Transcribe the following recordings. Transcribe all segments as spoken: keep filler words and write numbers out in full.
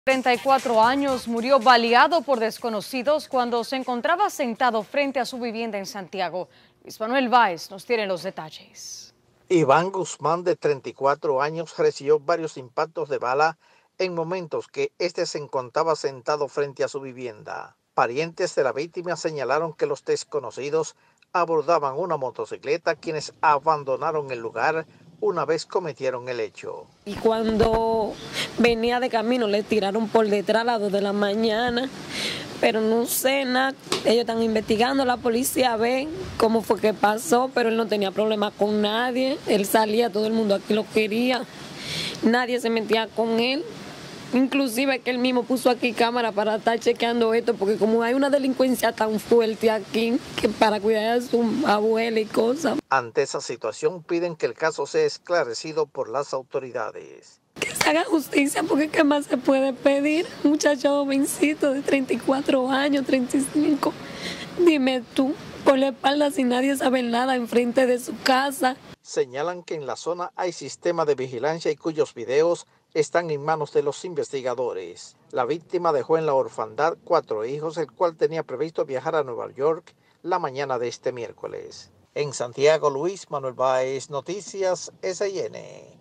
treinta y cuatro años murió baleado por desconocidos cuando se encontraba sentado frente a su vivienda en Santiago. Luis Manuel Báez nos tiene los detalles. Iván Guzmán, de treinta y cuatro años, recibió varios impactos de bala en momentos que éste se encontraba sentado frente a su vivienda. Parientes de la víctima señalaron que los desconocidos abordaban una motocicleta, quienes abandonaron el lugar una vez cometieron el hecho. Y cuando venía de camino le tiraron por detrás a las dos de la mañana, pero no sé nada. Ellos están investigando, la policía ve cómo fue que pasó, pero él no tenía problema con nadie. Él salía, todo el mundo aquí lo quería, nadie se metía con él. Inclusive que él mismo puso aquí cámara para estar chequeando esto, porque como hay una delincuencia tan fuerte aquí, que para cuidar a su abuela y cosas. Ante esa situación piden que el caso sea esclarecido por las autoridades. Que se haga justicia, porque ¿qué más se puede pedir? Un muchacho jovencito de treinta y cuatro años, treinta y cinco. Dime tú, por la espalda sin nadie sabe nada enfrente de su casa. Señalan que en la zona hay sistema de vigilancia y cuyos videos están en manos de los investigadores. La víctima dejó en la orfandad cuatro hijos, el cual tenía previsto viajar a Nueva York la mañana de este miércoles. En Santiago, Luis Manuel Báez, Noticias S I N.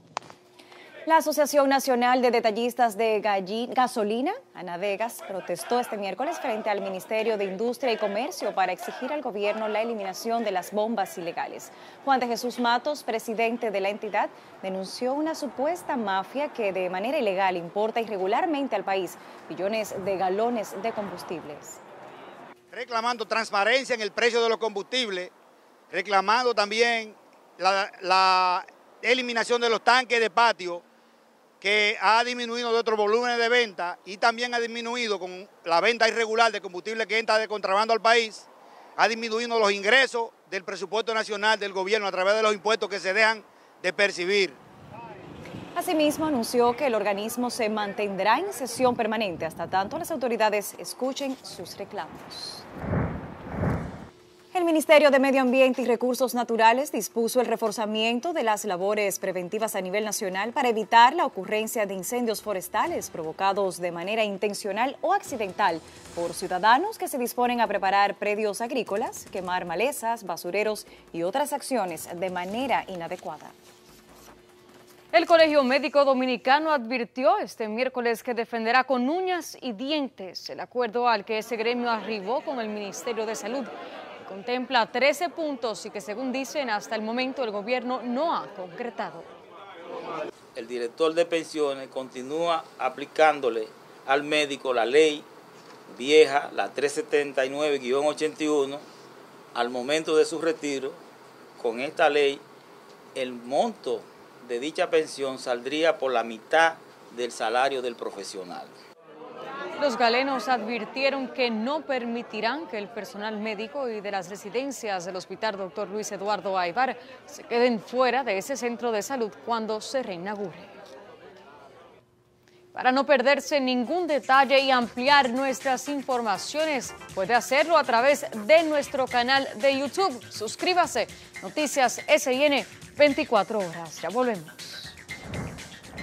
La Asociación Nacional de Detallistas de Gasolina, Anadegas, protestó este miércoles frente al Ministerio de Industria y Comercio para exigir al gobierno la eliminación de las bombas ilegales. Juan de Jesús Matos, presidente de la entidad, denunció una supuesta mafia que de manera ilegal importa irregularmente al país millones de galones de combustibles. Reclamando transparencia en el precio de los combustibles, reclamando también la, la eliminación de los tanques de patio, que ha disminuido de otros volúmenes de venta y también ha disminuido con la venta irregular de combustible que entra de contrabando al país, ha disminuido los ingresos del presupuesto nacional del gobierno a través de los impuestos que se dejan de percibir. Asimismo, anunció que el organismo se mantendrá en sesión permanente hasta tanto las autoridades escuchen sus reclamos. El Ministerio de Medio Ambiente y Recursos Naturales dispuso el reforzamiento de las labores preventivas a nivel nacional para evitar la ocurrencia de incendios forestales provocados de manera intencional o accidental por ciudadanos que se disponen a preparar predios agrícolas, quemar malezas, basureros y otras acciones de manera inadecuada. El Colegio Médico Dominicano advirtió este miércoles que defenderá con uñas y dientes el acuerdo al que ese gremio arribó con el Ministerio de Salud. Contempla trece puntos y que, según dicen, hasta el momento el gobierno no ha concretado. El director de pensiones continúa aplicándole al médico la ley vieja, la trescientos setenta y nueve guión ochenta y uno, al momento de su retiro. Con esta ley, el monto de dicha pensión saldría por la mitad del salario del profesional. Los galenos advirtieron que no permitirán que el personal médico y de las residencias del Hospital Doctor Luis Eduardo Aybar se queden fuera de ese centro de salud cuando se reinaugure. Para no perderse ningún detalle y ampliar nuestras informaciones, puede hacerlo a través de nuestro canal de YouTube. Suscríbase, Noticias S I N veinticuatro horas. Ya volvemos.